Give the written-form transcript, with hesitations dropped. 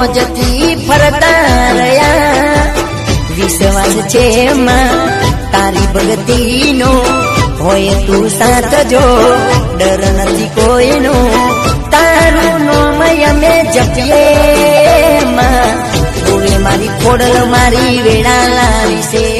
મોજથી ફરતા રહ્યા વિશ્વાસ છે માં તારી ભક્તિનો હોય તું સાથ જો ડર નથી કોઈનો તારું નામ અમે જપીએ માં બોલે મારી ખોડલ મારી વેળા લાવી છે